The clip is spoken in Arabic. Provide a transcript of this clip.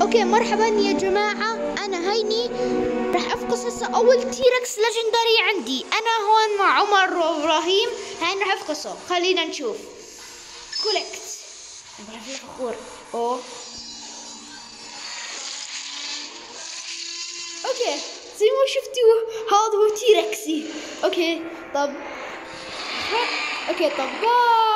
اوكي مرحبا يا جماعة، انا هيني راح افقس هسه اول تيركس ليجندري عندي. انا هون مع عمر وابراهيم، هاي راح افقسه. خلينا نشوف. كولكت. انا فخور. اوه اوكي زي ما شفتوا هذا هو تيركسي. اوكي طب باي.